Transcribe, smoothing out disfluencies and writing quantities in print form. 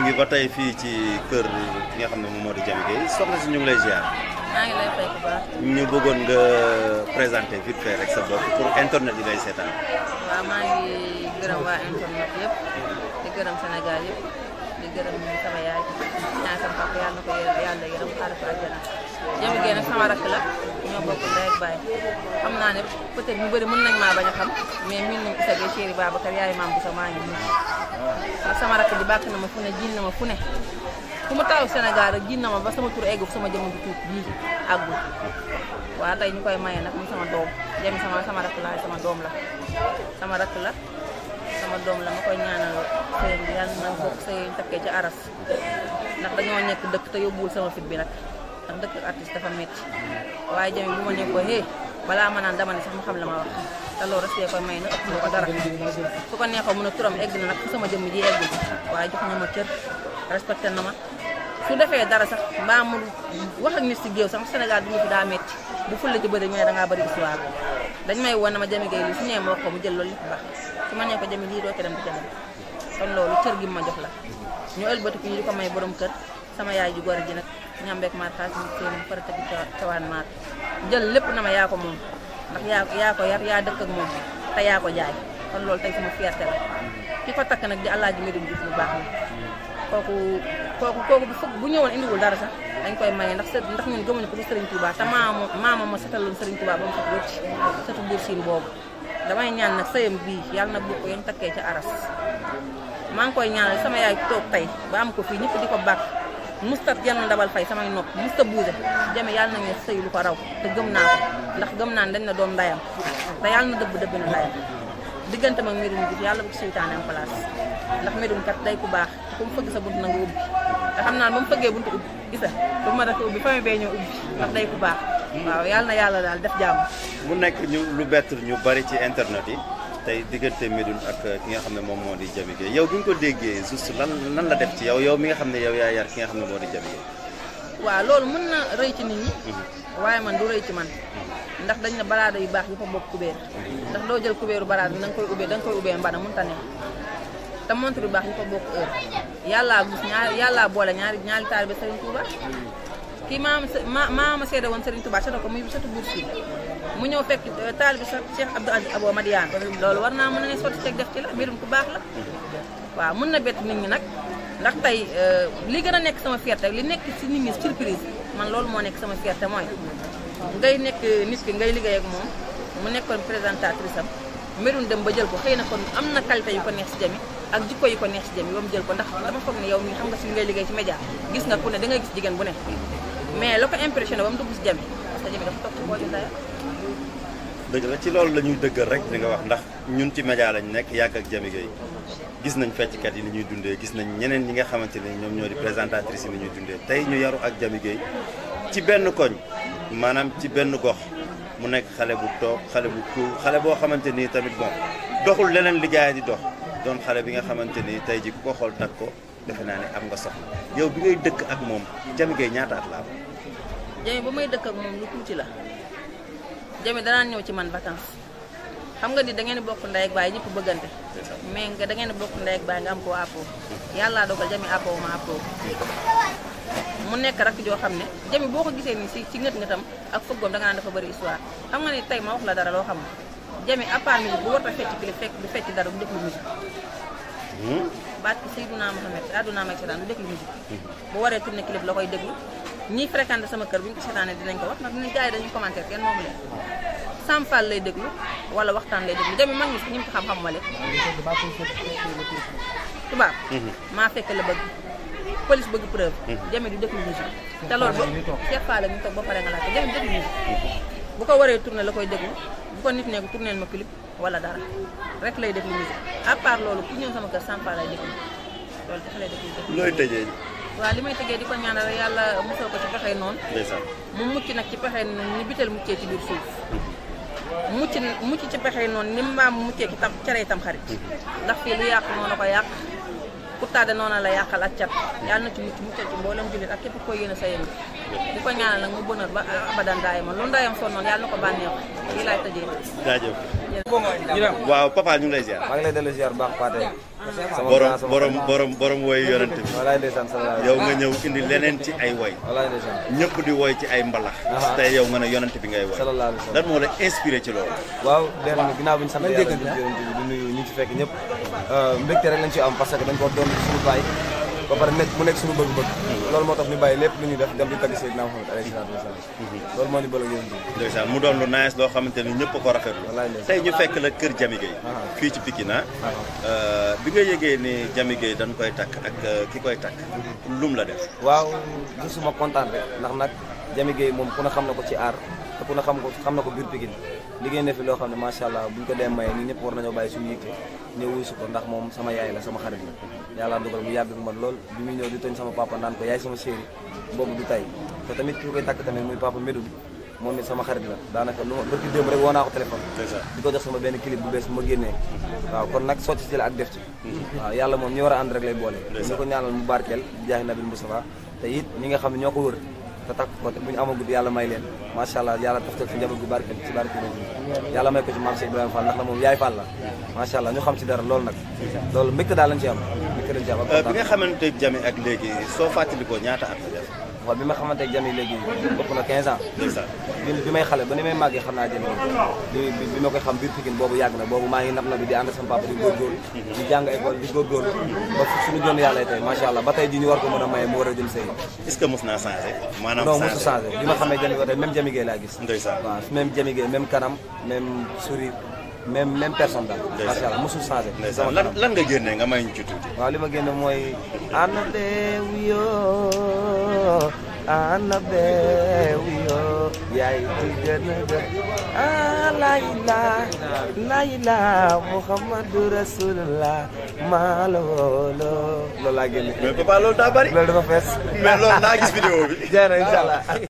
ngi ba tey fii ci kër ki nga xam ne moom moo di Jamy Gueye soxna si ñu ngi lay ziar. maa ngi lay fay bu baax. ñu bëggoon nga présenter vite fait rek sa bopp pour internet yi lay seetaan. waaw maa ngi gërëm waa internet yëpp di gërëm Sénégal yëpp di gërëm sama yaay ñaan sama papa yàlla na ko yàlla yërëm xaaral ko àjjana. Jamy Gueye nag sama rakk la ñoo bokk ndey ak baay xam naa ne peut-être ñu bëri mën nañ maa bañ a xam mais min nañ Issa Gueye chéri Babacar yaay maam bu sa maa ngi nii ndax sama rakk di bàkk na ma fu ne jiin na ma fu ne fu mu taw Sénégal rek jiin na ma ba sama tur eggu sama jëmm bi tuut bii àggul waaw tey ñu koy maye nag muy sama doom Jamy sama rakk la sama doom la sama rakk la sama doom la ma koy ñaanal sëy bi yàlla na bokk sëy ñu takkee ci aras ndax dañoo nekk dëkk te yóbbuwul sama fit bi nag ndax dëkk ak artiste dafa metti waaye Jamy bu ma ne ko balaa ma naan dama ne sax mu xam la ma wax te loolu rek koy may na ëpp ko dara su ko neexoo mën a turam egg na nag fu sama jëmm ji eggul waaye jox na ma cër respecté na ma su defee dara sax mbaa mu wax ak nit si géew sax Sénégal bi ñu fi daa metti bu fulla ci bëri ñu ne dangaa bëri histoire dañ may woon na ma Jamy Gueye lii su ñëwee ma wax ko mu jël loolu lépp baax su ma nee ko Jamy lii doo ca dem di ca dem kon loolu cër gi ma jox la ñu ëlbatiku ñu di ko may borom kër sama yaay ju góor ji nag ñambeek maar xaas ñu seen farata gi cawaan maar jël lépp na ma yaa ko moom ndax yaa ko yar yaa dëkk ak moom te yaa ko jaay kon loolu tey sama fierté la ki ko takk nag di Alaaji Medoune Diouf bu baax la kooku bu ñëwoon indiwul dara sax dañ koy maye ndax ñun gëmuñu ko du Serigne Touba te maama ma setaloon Serigne Touba ba mu set wëcc setu buur siin boobu damay ñaan nag sëyam bii yàlla na bokk yéen takkee ca aras maa ngi koy ñaanal sama yaay toog tey ba am ko fii ñëpp di ko bàkk musta yenn ndabal fay samay nopp musta buuse Jamy yàlla na ngeen sëy lu ko raw te gëm naa ko ndax gëm naa ne dañ na doon ndayam te yàlla na dëbb na ndayam diggante mag Medoune Diouf yàlla bu ko seytaane am place ndax Medoune kat day ku baax te ku mu fëgg sa bunt na nga ubbi te xam naa ba mu fëggee buntu ubbi gisa bu ma def ubbi famille bee ñëw ubbi ndax day ku baax waaw yàlla na yàlla daal def jàmm mu nekk lu bett ñu bari ci internet yi tey diggante Medoune ak ki nga xam ne moom moo di Jamy Gueye yow bi nga ko déggee juste lan la def ci yow mi nga xam ne yow yaa yar ki nga xam ne moo di Jamy Gueye. waaw loolu mën na rëy ci nit ñi. waaye man du rëy ci man ndax dañ na baraada yu baax yi fa bokk kubéer ndax doo jël kubéeru baraada bi da nga koy ubbee mbana mënta ne te montre yu baax yi fa bokk heure yàllaa boole ñaari taalibe Serigne Touba kii maama seede woon Serigne Touba seede ko muy sëtu buur si mu ñëw fekk taalibe Cheikh Abdou Aziz Abo Madiane loolu war naa mën a ne sotti ceeg def ci la Medoune ku baax la waaw mën na bett nit ñi nag ndax tey li gën a nekk sama fierté li nekk ci nit ñi surprise man loolu moo nekk sama fierté mooy ngay nekk nit ki ngay liggéey ak moom mu nekkoon présentatrice am Medoune dem ba jël ko xëy na kon am na qualité yu ko neex ci Jamy ak jikko yu ko neex ci Jamy ba mu jël ko ndax dama foog ne yow mii xam nga si ngay liggéey ci média gis nga ku ne da ngay gis jigéen bu ne mais la ko impressionné ba mu dugg ci Jamy parce que Jamy dafa toog ci booju ndaya dëgg la ci loolu la ñuy dëggal rek li nga wax ndax ñun ci média lañ nekk yàgg ak Jamy Gueye gis nañ fecckat yi ni ñuy dundee gis nañ ñeneen ñi nga xamante ne ñoom ñoo di présentatrice yi ni ñuy dundee tey ñu yaru ak Jamy Gueye ci benn koñ maanaam ci benn gox mu nekk xale bu toog xale bu cool xale boo xamante ni tamit bon doxul leneen liggéey di dox doon xale bi nga xamante ni tey ji ku ko xool takk ko defe naa ne am nga soxla yow bi ngay dëkk ak moom Jamy Gueye ñaata at la am. Jamy ba may dëkk ak moom lu tuuti la Jamy danaan ñëw ci man vacances xam nga ni da ngeen bokk ndey ak baay ñëpp bëggante mais nga da ngeen bokk ndey ak baay nga am ko appoo yàllaa dogal Jamy appoo ma appoo mu nekk rek joo xam ne Jamy boo ko gisee nii ci ngët-ngëtam ak fëggoom da nga naan dafa bëri histoire xam nga ni tey ma wax la dara loo xam ne Jamy à part musique bu war a fecc clip fekk du fecc dara du déglu musique baat ki Seydina Mohamed àdduna may seetaan du déglu musique bu waree tourné clip la koy déglu ñiy fréquenté sama kër bu ñu ko seetaanee dinañ ko wax ndax dinañ gars yi dañuy commentaire kenn moomu leen sampal lay déglu wala waxtaan lay déglu Jamy mag ñi ñi mu ko xam-xam wale tubaab maa fekk la bëgg police bëgg preuve Jamy du déglu musique te loolu ba Cheikh Fall ñu toog ba pare nga laajte Jamy déglu musique bu ko waree tourné la koy déglu bu ko nit ne ko tourné ma clip wala dara rek lay déglu musique à part loolu ku ñëw sama kër sampal lay déglu loolu dafa lay déglu looy tëjee. waaw li may tëjee di ko ñaanal yàlla musal ko ci pexe noonu mu mucc nag ci pexe noonu ni bitel muccee ci biir suuf mucc ci pexe noonu ni mbaam muccee ci cere tam xarit ndax fii lu yàq noonu ko yàq ku tàdde noonu la yàqal ak cat yàlla na ci muccal ci mboolem jullit ak képp koy yéene sa yéen di ko ñaanal nag mu bonheur ba abadan daay ma lu ndayam sonnoon yàlla na ko bànneexu yi laay tëjee. jaajëf. waaw papa ñu ngi lay ziar. maa ngi lay dellu ziar baax Pathé. borom woy yonent bi. walaay ndeysaan salaam. yow nga ñëw indi leneen ci ay woy. walaay ndeysaan. ñëpp di woy ci ay mbalax. tey yow nga ne yonent bi ngay woy. sallallahu alayhi wa sallam. lan moo la inspiré ci loolu. waaw benn ginnaaw bi ñu sant yàlla di nuyu ñi ci fekk ñëpp mbégte rek lañ ci am parce que dañ ko doon suñu baay ba pare mu nekk suñu bëgg-bëgg loolu moo tax ñu bàyyi lépp lu ñuy def dem di tagg Seydina Muhammad alayhi salaatu wa salaam loolu moo ñu bëgg yéen ndeysaan mu doon lu nice loo xamante ni ñëpp ko rafetlu tey ñu fekk la kër Jamy Gueye fii ci Pikine bi nga yëgee ni Jamy Gueye dañ koy takk ak ki koy takk lum la def waaw gisuma kontaan rek ndax nag Jamy Gueye moom ku ne xam na ko ci aar te ku ne xam na ko biir Pikine liggéey na fi loo xam ne macha allah buñ ko dee maye ñi ñëpp war nañoo bàyyi suñu yitte ñëw wuy su ko ndax moom sama yaay la sama xarit la yàlla dogal mu yàgg ak man lool bi muy ñëw di tooñ sama papa naan ko yaay sama chéri boobu du tay te tamit ki koy takk tamit muy papa Médoune moom it sama xarit la daanaka lu ma bërki démb rek woo naa ko téléphone di ko jox sama benn clip bu bees bu ma génnee waaw kon nag sotti ci la ak def ci waaw yàlla moom ñi war a ànd rek lay boole ñu ko ñaanal mu barkeel di jaahi nabil Moustapha te it ñi nga xam ne ñoo ko wër te takk ko te bu ñu amagut yàlla may leen macha allah yàlla taftal ci njaboot gu barkeel ci barkeel yàlla may ko ci maam Cheikh Ibrahima Fall ndax la moom yaay Fall la macha allah ñu xam ci dara loolu nag loolu mbégte daal lañ ci am mbégte lañ ci am bi nga xamante Jamy ak léegi soo fàttalikoo ñaata at la def waaw bi ma xamante ak Jamy léegi ëpp na 15 ans bi may xale ba ni may màggee xam naa Jamy bi ma koy xam biir Pikine boobu yàgg na boobu maa ngi nab na bi di ànd sama papa di góorgóorlu di jàng école di góorgóorlu ba suñu doon yàlla tey macha allah ba tey ji ñu war ko mën a maye mu war a jël sëy est-ce que mos naa changé maanaam non mosu changé bi ma xamee Jamy ba tey même Jamy Gueye laa gis ndeysaan waaw même Jamy Gueye même kanam même sourire même personne daal macha allah mosul changé lan nga génne nga may ñu ci tuuti waaw li ma génne mooy ana beewiyo ana beewiyo yaay di gën a def la ilaha muhammadu rasulullah maa la wóolo loolu laa génne mais papa loolu daa bari loolu dafa fees mais loolu naa gis vidéo bi jeex na incha allah